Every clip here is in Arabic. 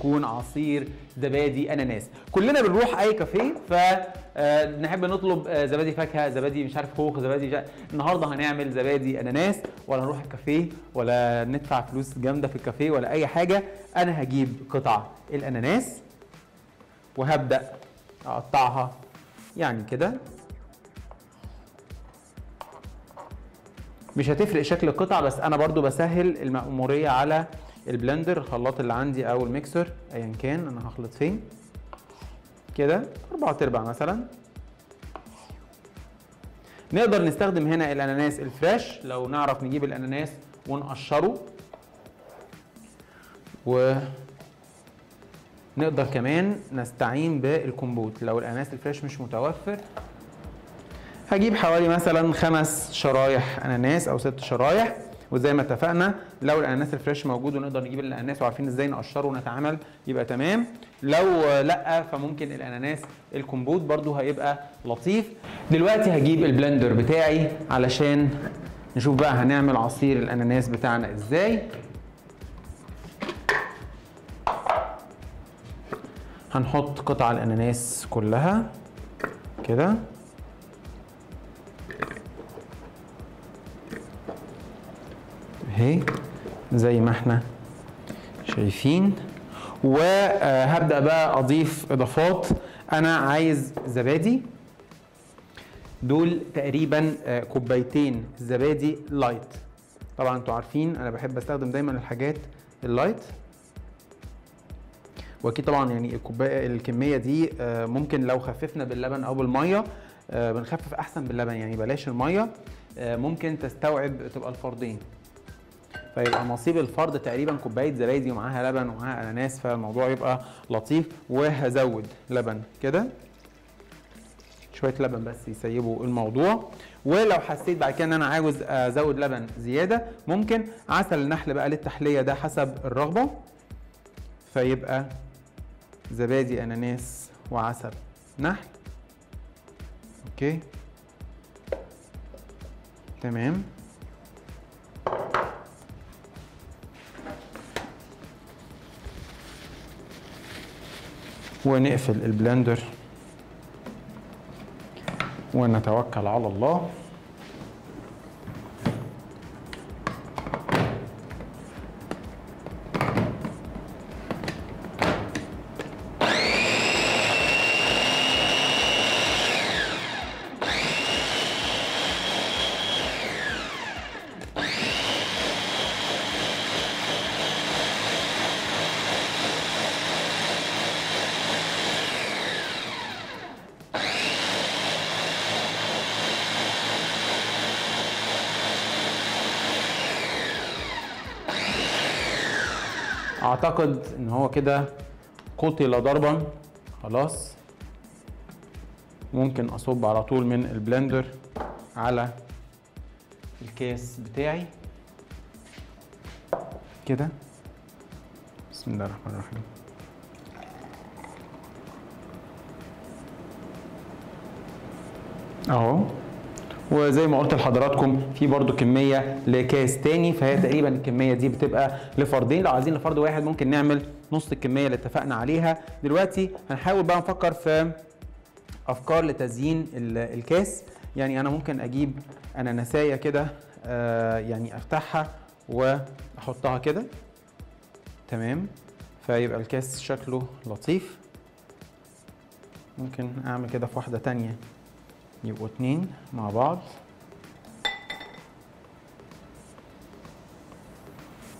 يكون عصير زبادي اناناس. كلنا بنروح اي كافيه فنحب نطلب زبادي فاكهه، زبادي مش عارف خوخ، زبادي مش عارف. النهارده هنعمل زبادي اناناس، ولا نروح الكافيه ولا ندفع فلوس جامده في الكافيه ولا اي حاجه. انا هجيب قطع الاناناس وهبدا اقطعها يعني كده. مش هتفرق شكل القطع، بس انا برضو بسهل المأمورية على البلندر، الخلاط اللي عندي او الميكسر ايا كان انا هخلط فين كده 4/4 مثلا. نقدر نستخدم هنا الاناناس الفريش لو نعرف نجيب الاناناس ونقشره، ونقدر كمان نستعين بالكمبوت لو الاناناس الفريش مش متوفر. هجيب حوالي مثلا 5 شرايح اناناس او 6 شرايح، وزي ما اتفقنا لو الاناناس الفريش موجود ونقدر نجيب الاناناس وعارفين ازاي نقشره ونتعامل يبقى تمام. لو لا فممكن الاناناس الكمبوت برضو هيبقى لطيف. دلوقتي هجيب البلندر بتاعي علشان نشوف بقى هنعمل عصير الاناناس بتاعنا ازاي. هنحط قطع الاناناس كلها كده اهي زي ما احنا شايفين، وهبدأ بقى اضيف اضافات. انا عايز زبادي، دول تقريبا كوبايتين زبادي لايت. طبعا انتوا عارفين انا بحب استخدم دايما الحاجات اللايت، واكيد طبعا يعني الكميه دي ممكن لو خففنا باللبن او بالميه، بنخفف احسن باللبن يعني بلاش الميه، ممكن تستوعب تبقى الفردين. فيبقى نصيب الفرد تقريبا كوبايه زبادي ومعاها لبن ومعاها اناناس، فالموضوع يبقى لطيف. وهزود لبن كده شويه لبن بس يسيبوا الموضوع. ولو حسيت بعد كده ان انا عاوز ازود لبن زياده ممكن عسل النحل بقى للتحليه، ده حسب الرغبه. فيبقى زبادي اناناس وعسل نحل. اوكي تمام. ونقفل البلندر ونتوكل على الله. اعتقد ان هو كده قتل ضربا خلاص. ممكن اصب على طول من البلندر على الكاس بتاعي كده. بسم الله الرحمن الرحيم. اهو، وزي ما قلت لحضراتكم في برضو كميه لكاس تاني، فهي تقريبا الكميه دي بتبقى لفردين. لو عايزين لفرد واحد ممكن نعمل نص الكميه اللي اتفقنا عليها. دلوقتي هنحاول بقى نفكر في افكار لتزيين الكاس. يعني انا ممكن اجيب اناناسايه كده يعني افتحها واحطها كده تمام، فيبقى الكاس شكله لطيف. ممكن اعمل كده في واحده تانيه يبقوا 2 مع بعض.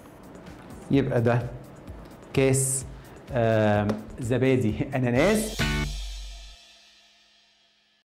يبقى ده كاس زبادي اناناس.